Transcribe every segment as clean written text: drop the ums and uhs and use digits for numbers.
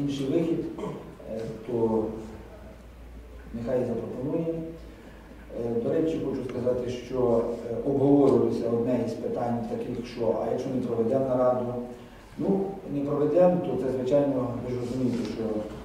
інший вихід, то нехай запропонує. До речі, хочу сказати, що обговорювалося одне із питань таких, що а якщо не проведемо нараду, ну, не проведемо, то це, звичайно, ви ж розумієте, що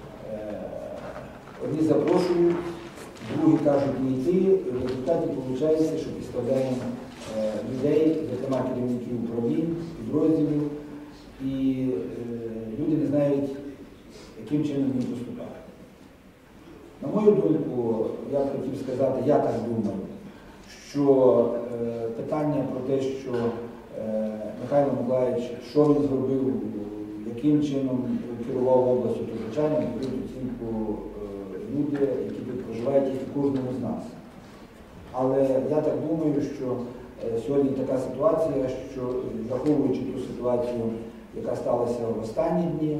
одні запрошують, другі кажуть не йти, і в результаті виходить, що підставляємо людей, зокрема керівників управлінь, підрозділів, і люди не знають, яким чином їм поступати. На мою думку, я б хотів сказати, я так думаю, що питання про те, що Михайло Миколаївич, що він зробив, яким чином керував областю, то, звичайно, дають оцінку люди, які тут проживають, тільки кожному з нас. Але я так думаю, що сьогодні така ситуація, що враховуючи ту ситуацію, яка сталася в останні дні,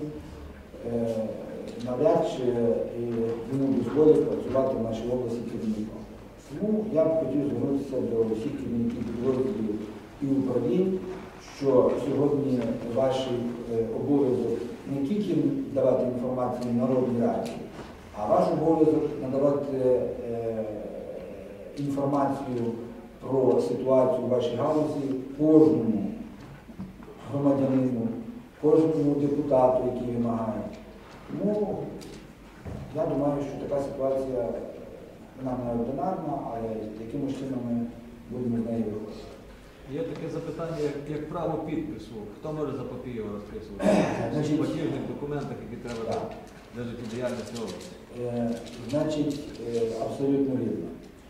навряд чи йому дозволять працювати в нашій області керівником. Тому я б хотів звернутися до всіх керівників підрозділів і управлінь, що сьогодні ваш обов'язок не тільки давати інформацію Народній Раді, а ваш обов'язок надавати інформацію про ситуацію в вашій галузі кожному громадянину, кожному депутату, який вимагає. Тому я думаю, що така ситуація, вона неординарна, але якимось чином ми будемо з нею виходити. Є таке запитання, як право підпису. Хто може за папір його розписувати? В платіжних документах, які треба для життєдіяльності області. Значить, абсолютно вірно.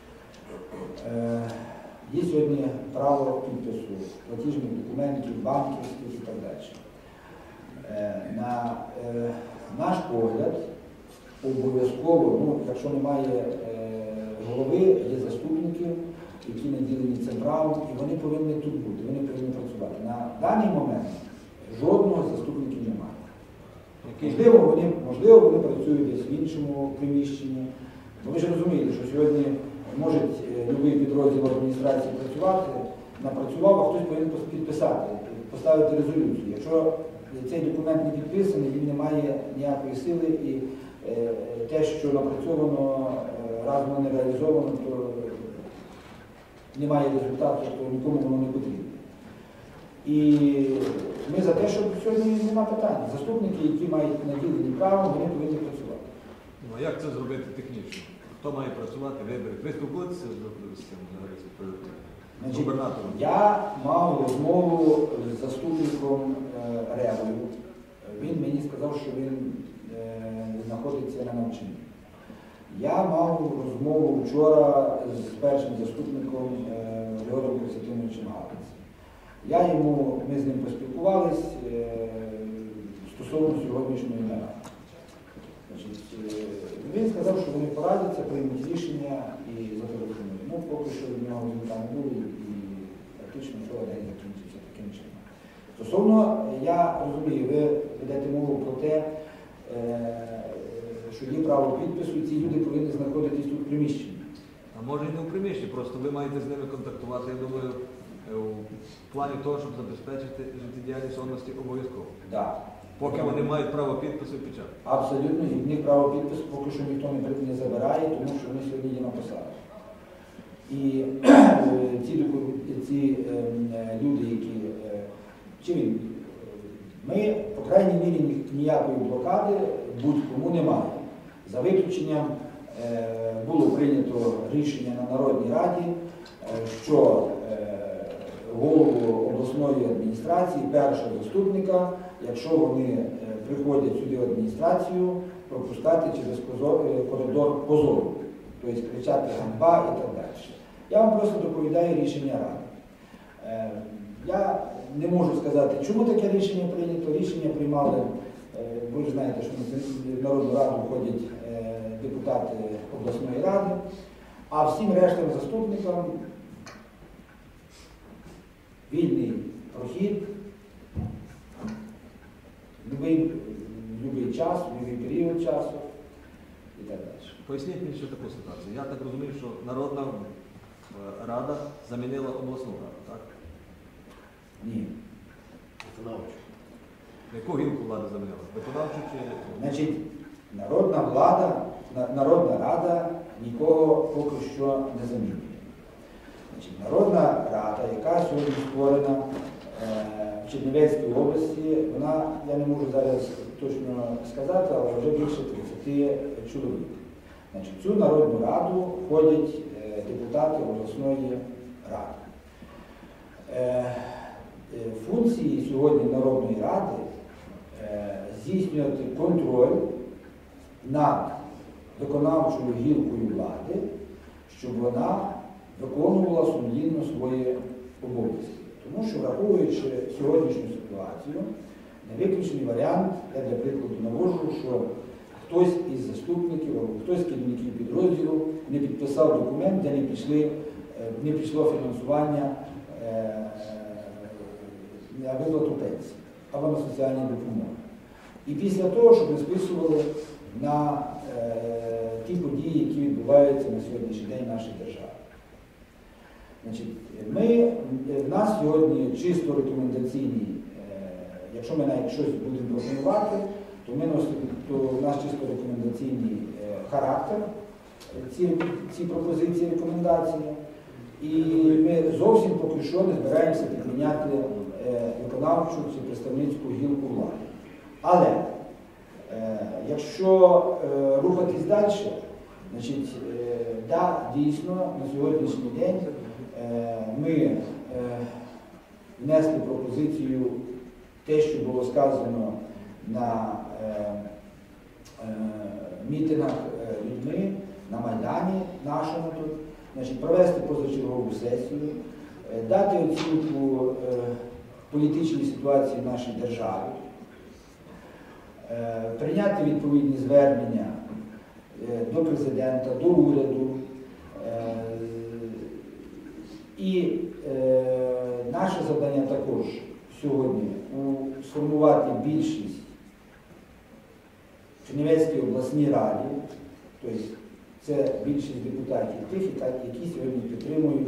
Є сьогодні право підпису платіжних документів, банківських і так далі. На наш погляд, обов'язково, ну, якщо немає голови, є заступники, які наділені цим правом, і вони повинні тут бути, вони повинні працювати. На даний момент жодного заступників немає. Можливо, вони працюють десь в іншому приміщенні. Бо ви ж розумієте, що сьогодні може будь-який підрозділ адміністрації працювати, напрацював, а хтось повинен підписати, поставити резолюцію. Якщо цей документ не підписаний, він не має ніякої сили, і те, що напрацьовано, раз воно не реалізовано, то немає результату, то нікому воно не потрібно. І ми за те, щоб сьогодні немає питань. Заступники, які мають наділені право, вони повинні працювати. Ну, а як це зробити технічно? Хто має працювати, вибори? Ви спілкуєтеся з цим губернатором? Я мав розмову з заступником Ревою. Він мені сказав, що він знаходиться на навчанні. Я мав розмову вчора з першим заступником Григорієм Костянтиновичем Галицем. Ми з ним поспілкувалися стосовно сьогоднішньої наради. Він сказав, що вони порадяться, приймуть рішення і зателефонують. Ну, поки що від нього він там був і практично вчора день закінчився таким чином. Стосовно, я розумію, ви ведете мову про те, що є право підпису, і ці люди повинні знаходитись тут в приміщенні. А може і не в приміщенні, просто ви маєте з ними контактувати, я думаю, в плані того, щоб забезпечити життєдіяльність області обов'язково. Так. Поки вони мають право підпису і печатку. Абсолютно, і в них право підпису поки що ніхто не забирає, тому що вони сьогодні є на посадах. І ці люди, які... Ми, по крайній мірі, ніякої блокади будь-кому немає. За виключенням було прийнято рішення на Народній Раді, що голову обласної адміністрації, першого заступника, якщо вони приходять сюди в адміністрацію, пропускати через коридор позору, тобто кричати ганьба і так далі. Я вам просто доповідаю рішення Ради. Я не можу сказати, чому таке рішення прийнято. Рішення приймали, ви ж знаєте, що в Народну Раду входять депутати обласної ради, а всім рештам заступникам вільний прохід, будь-який час, будь-який період часу і так далі. Поясніть мені ще таку ситуацію. Я так розумію, що Народна Рада замінила обласну раду, так? Ні. Яку гілку влада заміняла? Виконавчу чи... Значить, народна влада, Народна Рада нікого поки що не замінює. Значить, Народна Рада, яка сьогодні створена в Чернівецькій області, вона, я не можу зараз точно сказати, але вже більше 30 чоловік. Значить, в цю Народну Раду входять депутати обласної ради. Функції сьогодні Народної Ради здійснювати контроль над виконавчою гілкою влади, щоб вона виконувала сумлінно свої обов'язки. Тому що, враховуючи сьогоднішню ситуацію, невиключений варіант, я для прикладу навожу, що хтось із заступників або хтось з керівників підрозділу не підписав документ, де не пішло фінансування на виплату пенсії або на соціальні допомоги. І після того, щоб ми списували на ті події, які відбуваються на сьогоднішній день в нашій державі. Значить, в нас сьогодні чисто рекомендаційні, якщо ми навіть щось будемо пропонувати, то в нас чисто рекомендаційний характер, ці пропозиції, рекомендації. І ми зовсім поки що не збираємося підміняти виконавчу чи представницьку гілку влади. Але якщо рухатись далі, значить, да, дійсно, на сьогоднішній день ми внесли пропозицію, те, що було сказано на мітингах людьми, на Майдані нашому тут, значить, провести позачергову сесію, дати оцінку політичній ситуації в нашій державі, прийняти відповідні звернення до президента, до уряду. І наше завдання також сьогодні сформувати більшість в Чернівецькій обласній раді, тобто це більшість депутатів тих, які сьогодні підтримують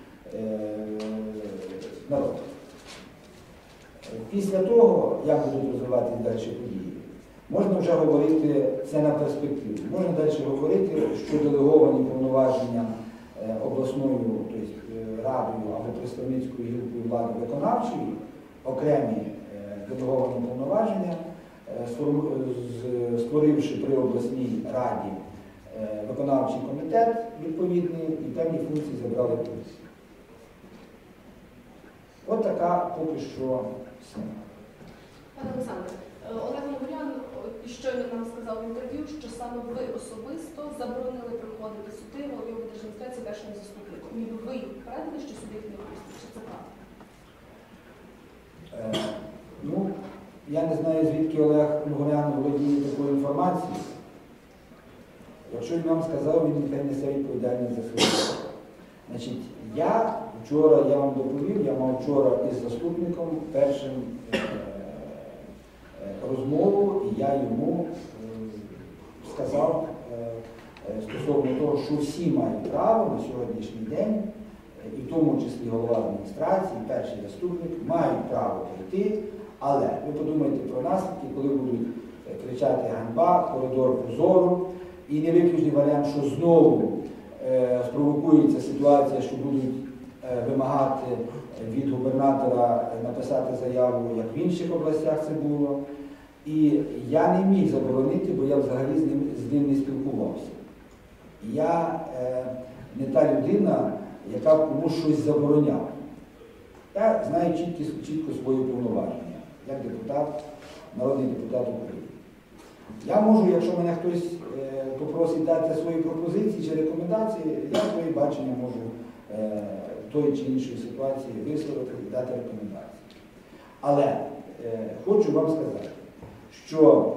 народ. Після того, як будуть розвиватися далі події, можна вже говорити це на перспективу. Можна далі говорити, що делеговані повноваження обласною, тобто радою або представницькою гілкою влади виконавчої, окремі делеговані повноваження, створивши при обласній раді виконавчий комітет відповідний і певні функції забрали тут. От така поки що схема. Пане Олександре, Олег Могулян щойно нам сказав в інтерв'ю, що саме ви особисто заборонили приходити сюди голові облдержадміністрації першому заступнику. Ніби ви впевнені, що сюди їх не впустять? Чи це правда? Ну, я не знаю, звідки Олег Могулян володіє такою інформацією. Якщо він вам сказав, він нехай несе відповідальність за свої слова. Значить, я вам доповів, я мав вчора із заступником першим розмову, і я йому сказав стосовно того, що всі мають право на сьогоднішній день, і в тому числі голова адміністрації, перший заступник, мають право прийти, але ви подумайте про наслідки, коли будуть кричати ганьба, коридор позору, і невиключний варіант, що знову спровокується ситуація, що будуть вимагати від губернатора написати заяву, як в інших областях це було. І я не міг заборонити, бо я взагалі з ним не спілкувався. Я не та людина, яка комусь щось забороняла. Я знаю чітко свої повноваження, як депутат, народний депутат України. Я можу, якщо мене хтось попросить дати свої пропозиції чи рекомендації, я свої бачення можу тої чи іншої ситуації висловити і дати рекомендації. Але хочу вам сказати, що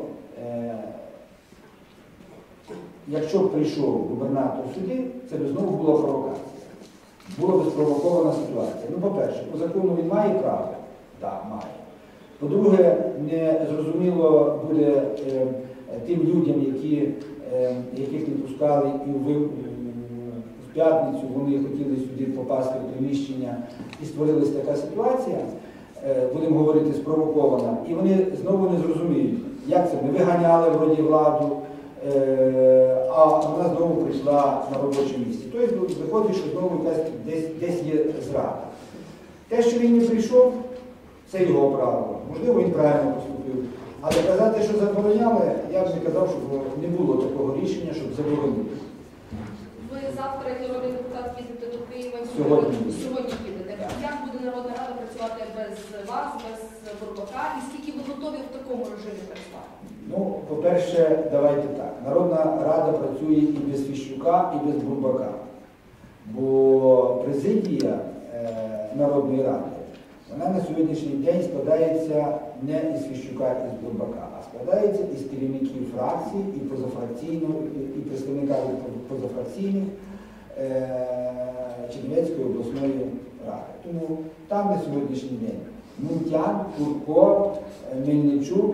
якщо б прийшов губернатор сюди, це б знову була провокація. Була б спровокована ситуація. Ну, по-перше, по закону він має право? Так, має. По-друге, не зрозуміло буде тим людям, яких не пускали і в п'ятницю вони хотіли сюди попасти в приміщення і створилася така ситуація, будемо говорити, спровокована, і вони знову не зрозуміють, як це ми виганяли вроді владу, а вона знову прийшла на робоче місце. Тобто виходить, що знову десь є зрада. Те, що він не прийшов, це його право. Можливо, він правильно поступив. Але казати, що забороняли, я б не казав, щоб не було такого рішення, щоб заборонити. Ви завтра, як народний депутат, їдете до Києва? Сьогодні їдете. Як буде Народна Рада працювати без вас, без Бурбака? І скільки ви готові в такому режимі працювати? Ну, по-перше, давайте так. Народна Рада працює і без Фіщука, і без Бурбака. Бо президія Народної Ради, вона на сьогоднішній день складається не із Фіщука, і з Бурбака, а складається із керівників фракцій і позафракційних, і представників позафракційних Чернівецької обласної ради. Тому там на сьогоднішній день Мунтян, Курко, Мельничук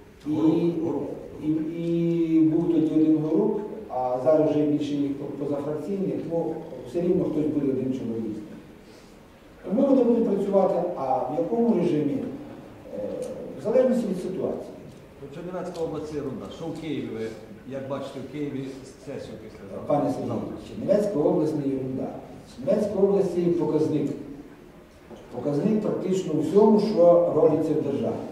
і був тоді один Горук, а зараз вже більше їх позафракційних, ну все рівно хтось буде один чоловік. Тому вони будуть працювати, а в якому режимі? В залежності від ситуації. Чернівецька область – ерунда. Що в Києві ви, як бачите, в Києві сесію після завтра? Пане Сергій, Чернівецька область не ерунда. Чернівецька область є показник. Показник практично у всьому, що робиться в державі.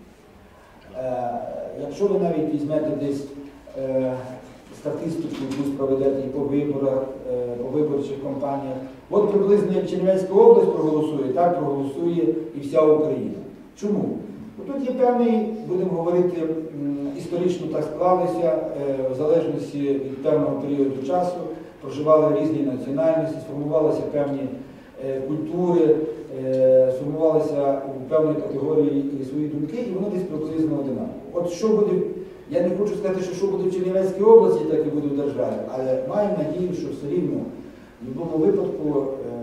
Якщо ви навіть візьмете десь статистику, яку проведете і по виборах, по виборчих кампаніях, от приблизно як Чернівецька область проголосує, так проголосує і вся Україна. Чому? Тут є певний, будемо говорити, історично так склалося, в залежності від певного періоду часу, проживали різні національності, сформувалися певні культури, сформувалися у певної категорії свої думки, і воно десь приблизно одинаково. От що буде, я не хочу сказати, що буде в Чернівецькій області, так і буде в державі, але маємо надію, що все рівно в будь-якому випадку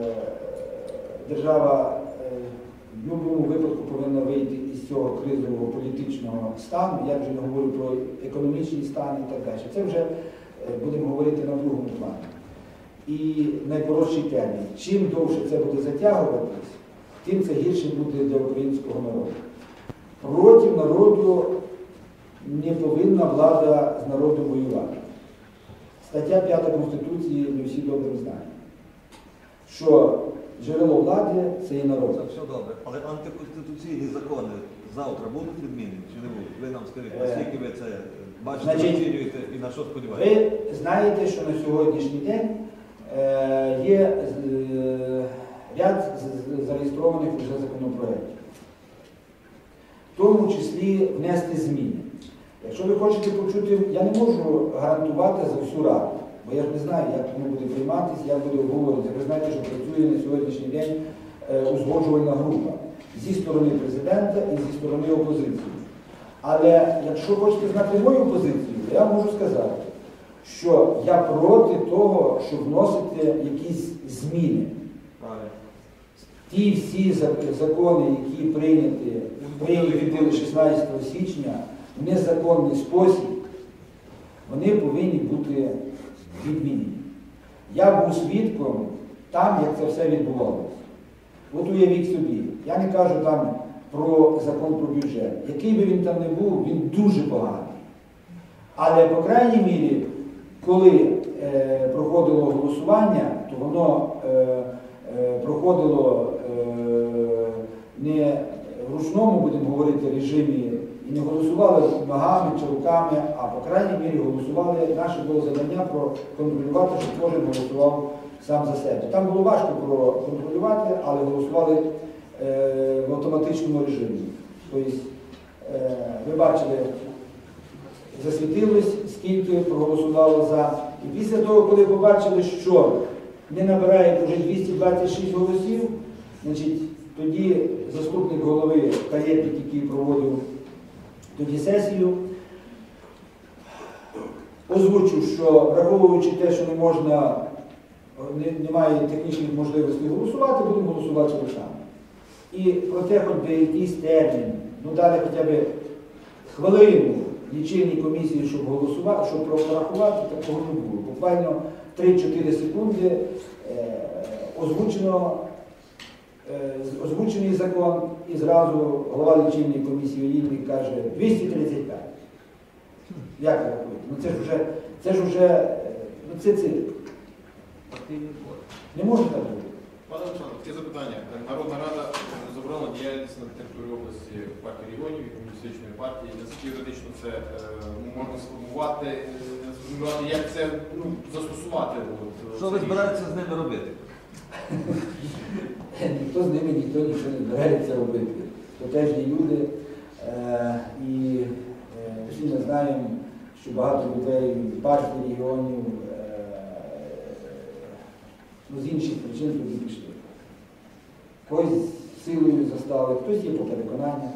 держава в будь-якому випадку повинна вийти із цього кризового політичного стану, я вже не говорю про економічний стан і так далі. Це вже будемо говорити на другому плані. І найкоротший термін. Чим довше це буде затягуватись, тим це гірше буде для українського народу. Проти народу не повинна влада з народом воювати. Стаття 5 Конституції ми всі добре знаємо, що джерело влади – це і народ. Це все добре. Але антиконституційні закони завтра будуть відмінені чи не будуть? Ви нам скажіть, наскільки ви це бачите, оцінюєте і на що сподіваєтеся? Ви знаєте, що на сьогоднішній день є ряд зареєстрованих вже законопроєктів. В тому числі внести зміни. Якщо ви хочете почути, я не можу гарантувати за всю раду, бо я ж не знаю, як воно буде прийматися, як буде обговорюватися. Ви знаєте, що працює на сьогоднішній день узгоджувальна група зі сторони президента і зі сторони опозиції. Але якщо хочете знати мою позицію, я можу сказати, що я проти того, щоб вносити якісь зміни. Ті всі закони, які прийняті 16 січня, в незаконний спосіб, вони повинні бути відмінені. Я був свідком там, як це все відбувалося. От уявіть собі, я не кажу там про закон про бюджет. Який би він там не був, він дуже поганий. Але, по крайній мірі, коли проходило голосування, то воно проходило не в ручному, будемо говорити, режимі, і не голосували ногами чи руками, а по крайній мірі голосували, наше було завдання проконтролювати, щоб кожен голосував сам за себе. Там було важко проконтролювати, але голосували в автоматичному режимі. Тобто, ви бачили, засвітилось, скільки проголосувало за. І після того, коли побачили, що не набирає вже 226 голосів, значить, тоді заступник голови Каєтник, який проводив тоді сесію, озвучив, що враховуючи те, що немає технічних можливостей голосувати, будемо голосувати руками. І про те, хоч би якийсь термін, дали хоча б хвилину лічильній комісії, щоб голосувати, щоб порахувати, такого не було. Буквально 3-4 секунди озвучено озвучений закон, і зразу голова лічильної комісії Олійник каже 235. Як ви рахуєте? Ну це ж вже, ну це цирк. Партійний збор. Не може так бути. Пане Олександр, таке запитання. Народна рада заборонила діяльність на території області партії регіонів і комуністичної партії. Наскільки юридично це можна сформувати, як це застосувати? Що ви збираєтеся з ними робити? Ніхто з ними нічого не збирається робити. Тотежні люди, і всі ми знаємо, що багато людей партії регіонів з інших причин туди пішли. Когось силою застали, хтось є по переконаннях.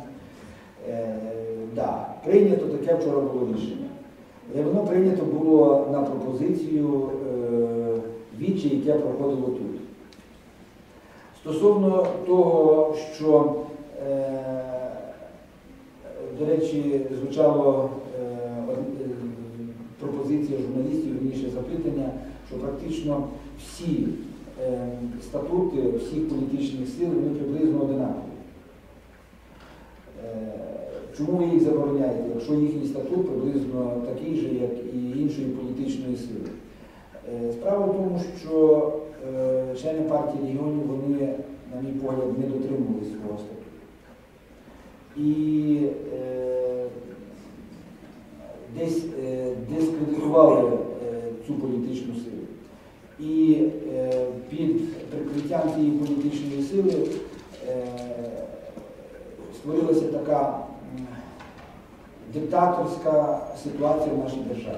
Да, прийнято таке вчора було рішення. Воно прийнято було на пропозицію вічі, яке проходило тут. Стосовно того, що, до речі, звучало пропозиція журналістів, вірніше запитання, що практично всі статути всіх політичних сил, вони приблизно одинакові. Чому ви їх забороняєте, якщо їхній статут приблизно такий же, як і іншої політичної сили? Справа в тому, що члени партії регіонів, вони, на мій погляд, не дотримували свого статуту. І десь дискредитували цю політичну силу. І під прикриттям цієї політичної сили створилася така диктаторська ситуація в нашій державі.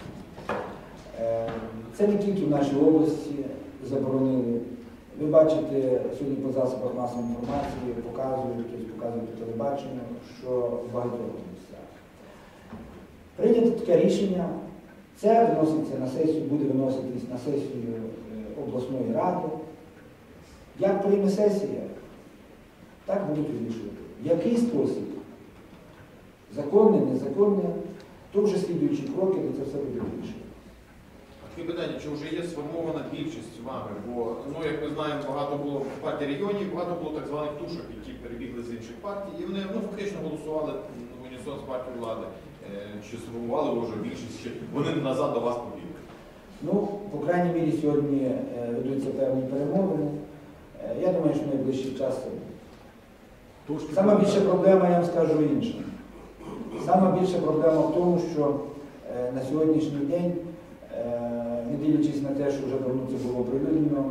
Це не тільки в нашій області заборонили. Ви бачите сьогодні по засобах масової інформації, показують по телебаченню, що в багатьох місцях. Прийнято таке рішення, це виноситься на сесію, буде виноситись на сесію обласної ради. Як прийме сесія, так будуть вирішувати. В який спосіб? Законне, незаконне, то вже слідуючі кроки, де це все буде вирішувати. Таке питання, чи вже є сформована більшість вами? Бо, як ми знаємо, багато було в партії регіонів, багато було так званих тушок, які перебігли з інших партій, і вони фактично голосували в унісон з партією влади. Чи сформували вже більшість, чи вони назад до вас побігли? Ну, по крайній мірі, сьогодні ведуться певні перемовини. Я думаю, що в найближчий час це буде. Сама більша проблема, я вам скажу інше. Сама більша проблема в тому, що на сьогоднішній день, не дивлячись на те, що вже давно це було оприлюднено,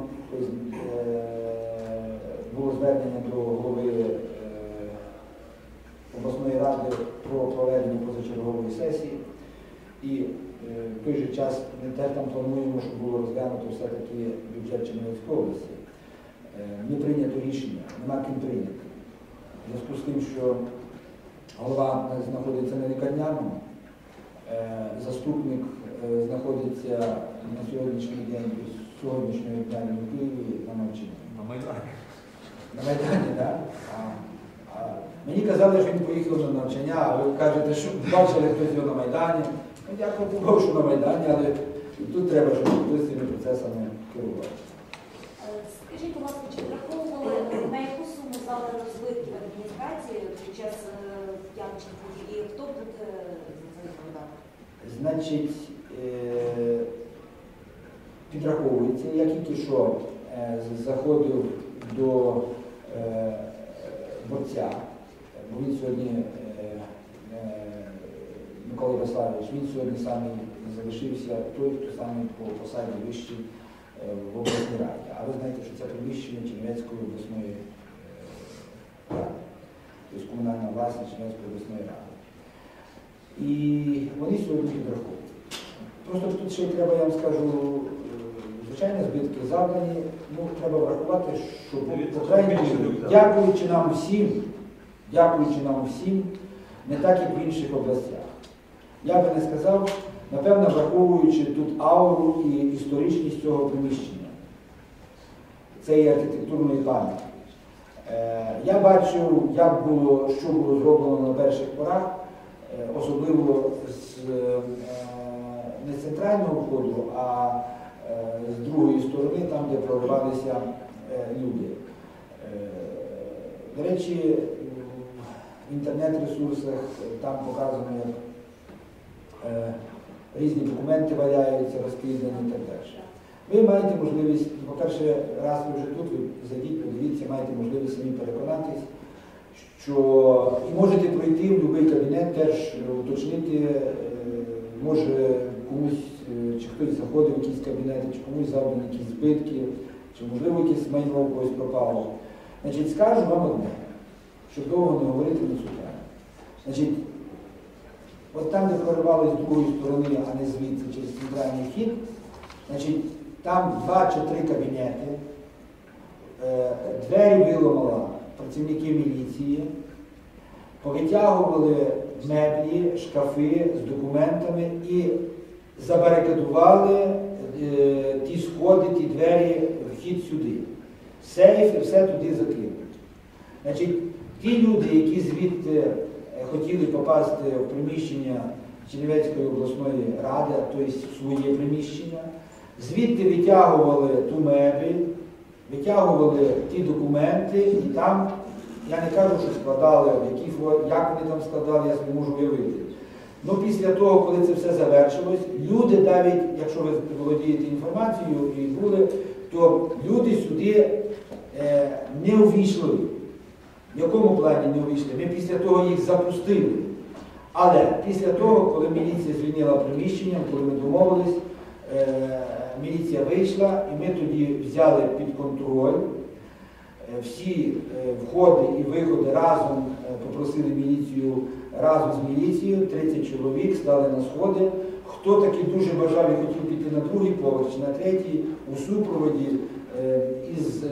було звернення до голови обласної ради про проведення позачергової сесії. І в той же час ми теж там плануємо, щоб було розглянуто все-таки бюджет Чернівецької області. Не прийнято рішення, нема ким прийняти. В зв'язку з тим, що голова знаходиться на лікарняному, заступник знаходиться на сьогоднішній день, сьогоднішнього дня в Києві на навчанні. На Майдані. На Майдані, так? Мені казали, що він поїхав на навчання, а ви кажете, що бачили хтось його на Майдані. Дякую Богу, що на Майдані, але тут треба, щоб хтось цими процесами керувати. Скажіть, будь ласка, чи враховували, на яку суму зали збитків адміністрації під час явочних подій, і хто буде за це відповідати? Значить, підраховується. Я тільки що заходив до борця, бо він сьогодні, Микола Ярославович, він сьогодні саме залишився той, хто саме по посаді вищий в обласній раді. А ви знаєте, що це приміщення Чернівецької обласної ради, тобто комунальна власність Чернівецької обласної ради. І вони сьогодні підраховують. Просто тут ще треба, я вам скажу, звичайно, збитки завдані. Треба врахувати, що по крайній мірі, дякуючи нам всім, не так, як в інших областях. Я би не сказав, напевно, враховуючи тут ауру і історичність цього приміщення, цієї архітектурної пам'ятки. Я бачив, що було зроблено на перших порах, особливо не з центрального входу, а з другої сторони, там, де проривалися люди. До речі, в інтернет-ресурсах там показано, як різні документи валяються, розкидані і так далі. Ви маєте можливість, по-перше, раз ви вже тут, ви зайдіть, подивіться, маєте можливість самі переконатись, що і можете пройти в будь-який кабінет, теж уточнити, може комусь, чи хтось заходив в якісь кабінети, чи комусь завдані якісь збитки, чи можливо якесь майно у когось пропало. Значить, скажу вам одне, щоб довго не говорити на цю тему. Значить, от там, де проривалися з другої сторони, а не звідси, через центральний вхід, значить, там 2 чи 3 кабінети, двері виламала працівники міліції, повитягували меблі, шкафи з документами і забарикадували ті сходи, ті двері, вхід сюди. Сейф і все туди закинули. Значить, ті люди, які звідти хотіли попасти в приміщення Чернівецької обласної ради, тобто в своє приміщення, звідти витягували ту мебель, витягували ті документи і там, я не кажу, що складали, як вони там складали, я собі можу уявити. Ну, після того, коли це все завершилось, люди навіть, якщо ви володієте інформацією і були, то люди сюди не увійшли. В якому плані не увійшли? Ми після того їх запустили. Але після того, коли міліція звільнила приміщення, коли ми домовились, міліція вийшла і ми тоді взяли під контроль всі входи і виходи разом, попросили міліцію разом з міліцією, 30 чоловік стали на сходи. Хто таки дуже бажав і хотів піти на другий поверх чи на третій, у супроводі із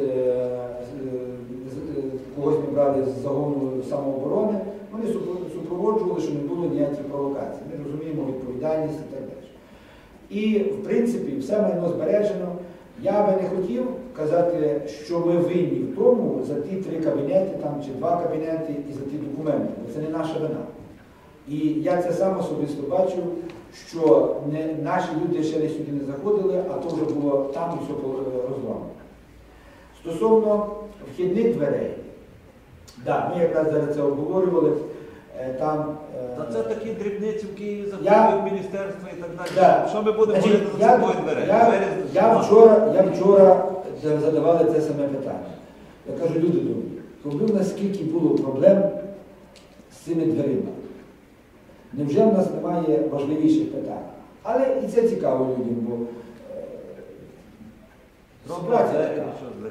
когось ми брали з загону самооборони, вони супроводжували, щоб не було ніяких провокацій. Ми розуміємо відповідальність і так далі. І, в принципі, все майно збережено. Я би не хотів казати, що ми винні в тому за ті 3 кабінети, там, чи 2 кабінети і за ті документи, бо це не наша вина. І я це сам особисто бачив, що наші люди ще десь сюди не заходили, а то вже було там і все розламано. Стосовно вхідних дверей, да, ми якраз зараз це обговорювали, там... Та це такі дрібниці в Києві заходять міністерства і так далі. Да. Що ми будемо говорити за собою дверей? Я вчора задавали це саме питання. Я кажу, люди добрі, коли в нас скільки було проблем з цими дверима. Невже в нас немає важливіших питань? Але і це цікаво людям, бо ситуація така.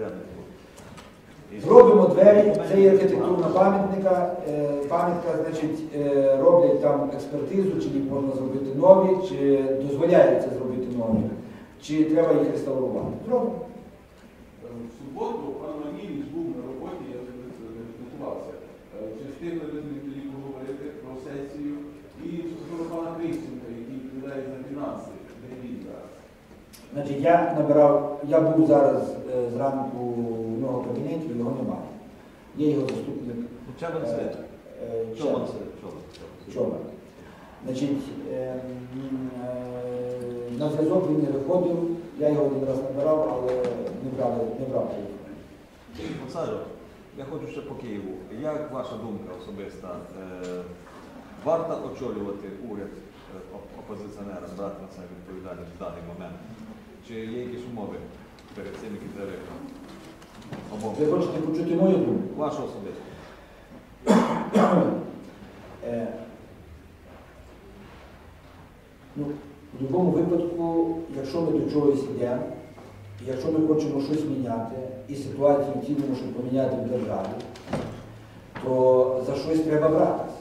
Зробимо двері, це є архітектурна пам'ятка, значить, роблять там експертизу, чи їх можна зробити нові, чи дозволяється зробити нові, чи треба їх реставрувати. Зробимо. В суботу пан Манівич був на роботі, я вже не підготувався. Чи встигли ви з ним тоді поговорити про сесію? І стосовно пана Крищенка, який відповідає за фінанси, де він зараз? Значить, я був зараз зранку в нього кабінеті, його немає. Є його заступник. Чабан Свет. Чобан. Значить, на зв'язок він не виходив, я його один раз набирав, але не брав телефон. Олександр, я хочу ще по Києву. Як ваша думка особиста? Варто очолювати уряд опозиціонерам, брати на себе відповідальність в даний момент? Чи є якісь умови перед цим, які треба виконати? Ви хочете почути мою думку? Вашу особисту. В будь-якому випадку, якщо ми до чогось йдемо, якщо ми хочемо щось міняти, і ситуацію в цілому, щоб поміняти в державі, то за щось треба братися.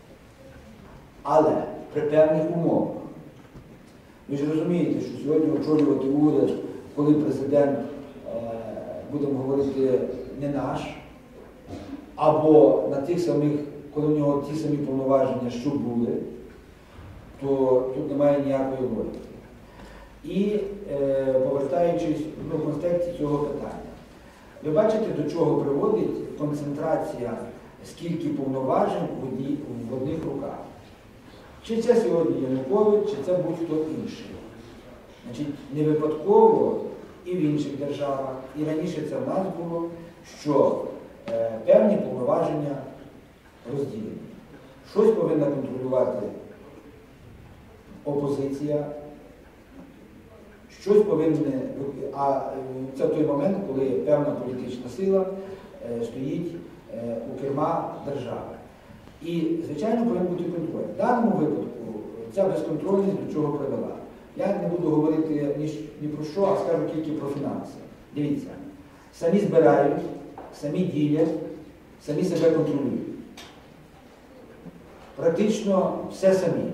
Але при певних умовах. Ви ж розумієте, що сьогодні очолювати уряд, коли президент, будемо говорити, не наш, або на тих самих, коли в нього ті самі повноваження, що були, то тут немає ніякої логіки. І повертаючись до контексту цього питання, ви бачите, до чого приводить концентрація, скільки повноважень в одних руках. Чи це сьогодні Янукович, чи це будь-хто інший. Значить, не випадково і в інших державах, і раніше це в нас було, що певні повноваження розділені. Щось повинна контролювати опозиція, щось повинне, а це той момент, коли певна політична сила стоїть у керма держави. І, звичайно, повинен бути контроль. В даному випадку ця безконтрольність до чого привела. Я не буду говорити ні про що, а скажу тільки про фінанси. Дивіться, самі збирають, самі ділять, самі себе контролюють. Практично все самі.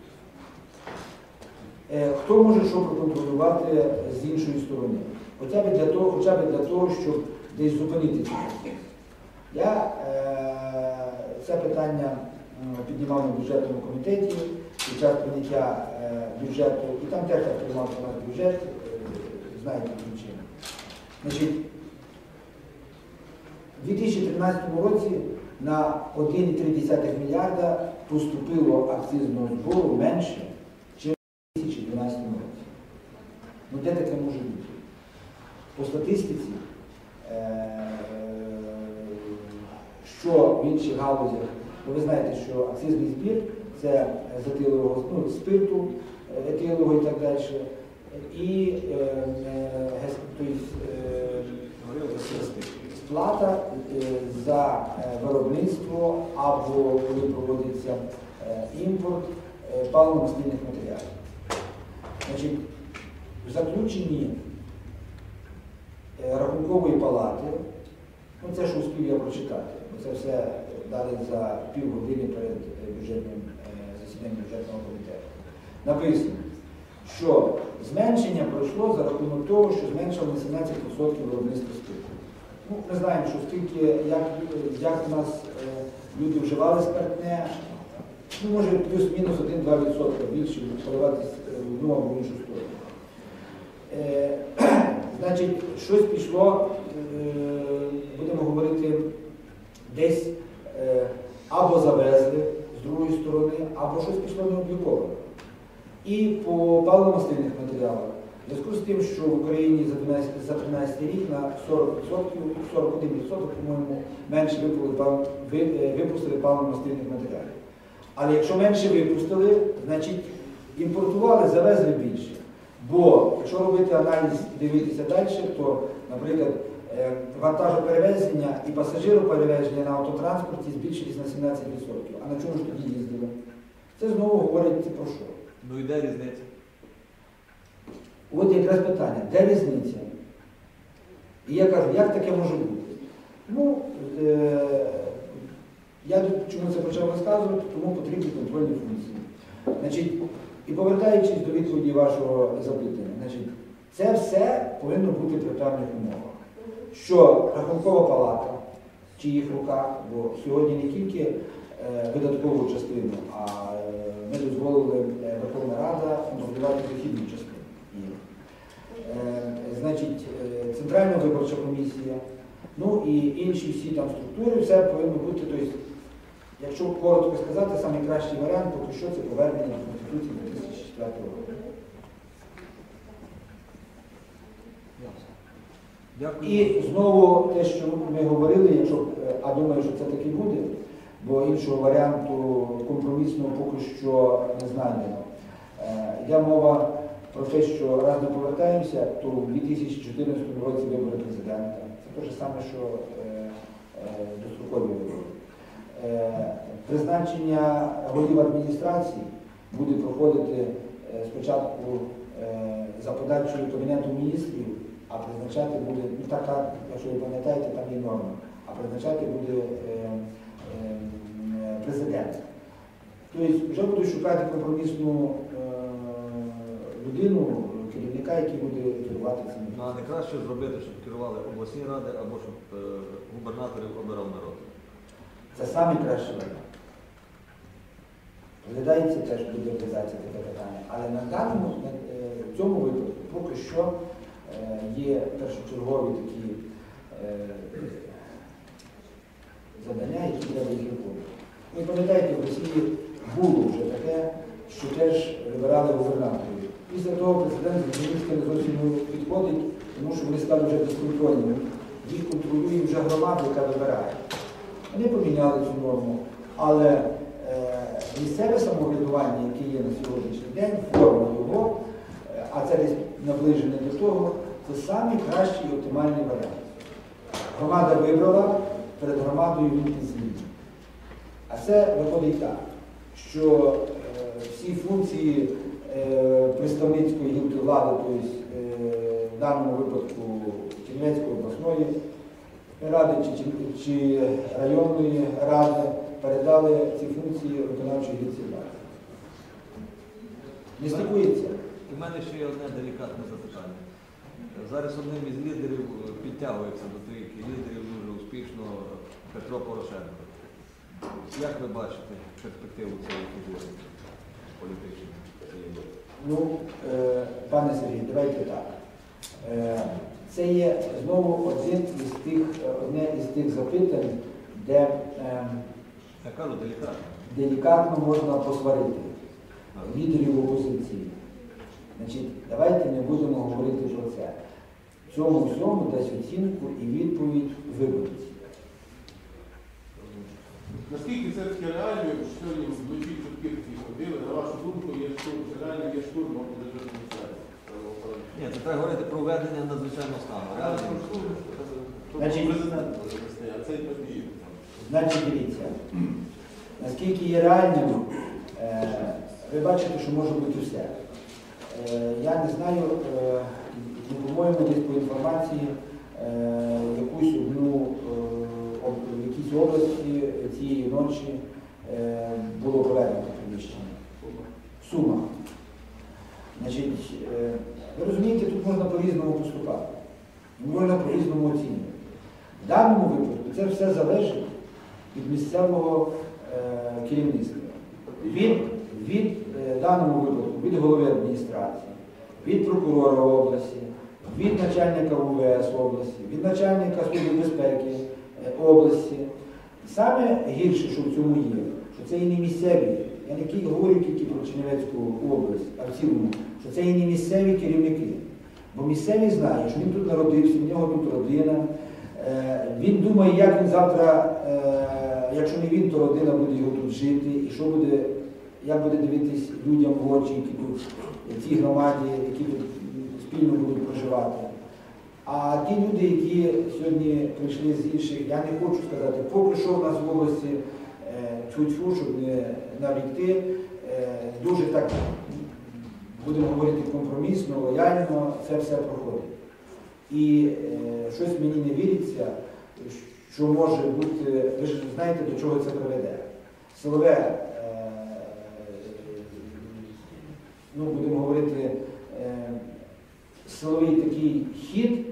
Хто може що проконтролювати з іншої сторони? Хоча б для того, щоб десь зупинити цю процес. Я це питання піднімав на бюджетному комітеті під час прийняття бюджету, і там теж так приймався наш бюджет, знаєте, яким чином. Значить, у 2013 році на 1,3 мільярда поступило акцизного збору менше, ніж у 2012 році. Ну де таке може бути? По статистиці, що в інших галузях, бо ви знаєте, що акцизний збір це з етилового спирту, етилового і так далі, і сплата за виробництво або коли проводиться імпорт паливно-мастильних матеріалів. Значить, в заключенні Рахункової палати, ну це ж успів я прочитати, бо це все дали за півгодини перед бюджетним засіданням бюджетного комітету. Написано, що зменшення пройшло за рахунок того, що зменшили на 17% виробництво спирту. Ну, ми знаємо, що скільки, як у нас люди вживали спиртне, ну, може плюс-мінус 1-2% більше поливатись в одну або в іншу сторону. Значить, щось пішло, будемо говорити, десь або завезли з другої сторони, або щось пішло необліковано. І по паливно-мастильних матеріалах, в зв'язку з тим, що в Україні за 13 рік на 40%, 41%, по-моєму, менше випустили паливно-мастильних матеріалів. Але якщо менше випустили, значить імпортували, завезли більше. Бо якщо робити аналіз і дивитися далі, то, наприклад, вантажоперевезення і пасажироперевезення на автотранспорті збільшились на 17%. А на чому ж тоді їздили? Це знову говорить про що? Ну і де різниця? От якраз питання, де різниця? І я кажу, як таке може бути? Ну, я чому це почав розказувати, тому потрібні контрольні функції. Значить, і повертаючись до відповіді вашого запитання, значить, це все повинно бути при певних умовах. Що Рахункова палата, в чиїх руках, бо сьогодні не тільки видаткову частину, а ми дозволили Верховна Рада контролювати дохідну частину. Значить, Центральна виборча комісія, ну і інші всі там структури, все повинно бути, тобто, якщо коротко сказати, найкращий варіант, поки що це повернення до Конституції 2004 року. Дякую. І знову те, що ми говорили, якщо, а думаю, що це таки буде, бо іншого варіанту компромісного поки що не знайдено. Йде мова про те, що раз ми повертаємося, то у 2014 році вибори президента. Це те ж саме, що дострокові вибори. Призначення голів адміністрації буде проходити спочатку за подачою Кабінету міністрів, а призначати буде, ну така, якщо ви пам'ятаєте, там є норма, а призначати буде президент. Тобто вже будуть шукати компромісну людину, керівника, який буде керувати цим. А не краще зробити, щоб керували обласні ради або щоб губернаторів обирав народ? Це самий кращий варіант. Розглядається теж буде реалізація таке питання. Але на даному, в цьому випадку поки що є першочергові такі завдання, які треба їх виконувати. Ви пам'ятаєте, в Росії було вже таке, що теж вибирали губернаторів. Після того президент Зеленський не зовсім підходить, тому що вони стали вже безконтрольними. їх контролює вже громада, яка вибирає. Вони поміняли цю норму, але місцеве самоврядування, яке є на сьогоднішній день, форма його, а це десь наближене до того, це найкращий і оптимальний варіант. Громада вибрала, перед громадою він змінює. А це виходить так, що всі функції представницької гілки влади, тобто в даному випадку Чернівецької обласної ради чи районної ради, передали ці функції виконавчої гілці влади. Не стикується. У мене ще є одне делікатне запитання. Зараз одним із лідерів підтягується до трійки лідерів дуже успішно Петро Порошенко. Як ви бачите перспективу цієї фігури політичної? Ну, пане Сергій, давайте так. Це є знову одне із тих запитань, де Я кажу, делікатно. делікатно можна посварити лідерів опозиції. Значить, давайте не будемо говорити про це. Цьому всьому дасть оцінку і відповідь виборці. Наскільки це таке реально, що сьогодні вночі чутки такі ходили, на вашу думку, є штурм, чи реально є штурм державної адміністрації? Ні, це треба говорити про введення надзвичайного стану. Реально. Значить, Президент вести, а цей події. Значить, дивіться, наскільки є реальним, ви бачите, що може бути все. Я не знаю, по-моєму, десь по інформації, в якійсь області цієї ночі було проведено приміщення. Сума. Значить, ви розумієте, тут можна по-різному поступати, можна по-різному оцінювати. В даному випадку це все залежить від місцевого керівництва. В даному випадку від голови адміністрації, від прокурора області, від начальника УВС області, від начальника Служби безпеки області. Саме гірше, що в цьому є, що це і не місцеві, я не говорю тільки про Чернівецьку область, а в цілому, що це і не місцеві керівники. Бо місцеві знають, що він тут народився, в нього тут родина. Він думає, як він завтра, якщо не він, то родина буде його тут жити, і що буде, як буде дивитись людям в очі, які тут, в цій громаді, які тут спільно будуть проживати. А ті люди, які сьогодні прийшли з інших, я не хочу сказати, поки що в нас в області тьфу-тьфу, щоб не нарікти, дуже так, будемо говорити, компромісно, лояльно, це все проходить. І щось мені не віриться, що може бути, ви ж знаєте, до чого це приведе. Силове, будемо говорити, силовий такий хід,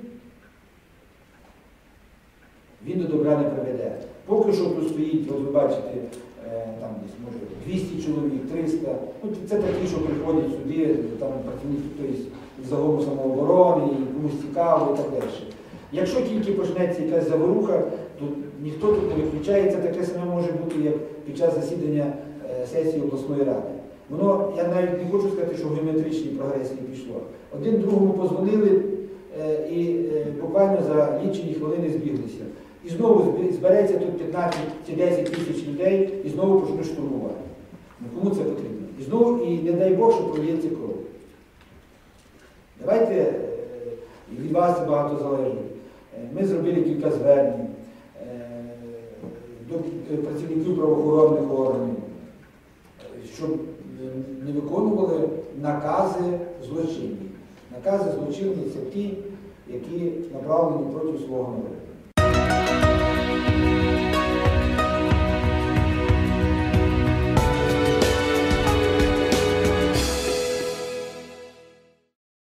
він до добра не приведе. Поки що тут стоїть, от ви бачите, там десь, може, 200 чоловік, 300, це такі, що приходять сюди, там працівники, тобто, з загону самооборони, і комусь цікаво і так далі. Якщо тільки почнеться якась заворуха, то ніхто тут не виключається, таке саме може бути, як під час засідання сесії обласної ради. Воно, я навіть не хочу сказати, що в геометричній прогресії пішло. Один другому позвонили і буквально за лічені хвилини збіглися. І знову збереться тут 15 чи 10 тисяч людей і знову почнуть штурмувати. Кому це потрібно? І знову, і не дай Бог, що пролється кров. Давайте, від вас це багато залежить. Ми зробили кілька звернень до працівників правоохоронних органів, щоб не виконували накази злочинні. Накази злочинні – це ті, які направлені проти свого народу.